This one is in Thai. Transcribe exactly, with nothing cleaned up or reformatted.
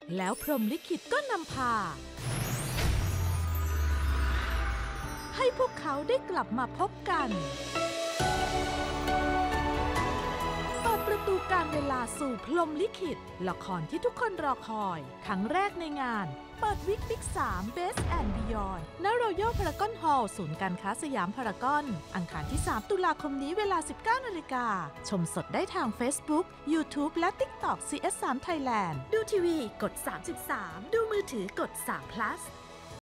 แล้วพรหมลิขิตก็นำพาให้พวกเขาได้กลับมาพบกันเปิดประตูการเวลาสู่พรหมลิขิตละครที่ทุกคนรอคอยครั้งแรกในงานเปิดวิกบิ๊กสาม Best and Beyond ณ Royal Paragon Hall ศูนย์การค้าสยามพารากอนอังคารที่สามตุลาคมนี้เวลา สิบเก้านาฬิกาชมสดได้ทาง Facebook YouTube และ TikTok ซี เอส สาม Thailand ดูทีวีกดสามสิบสามดูมือถือกดสาม plus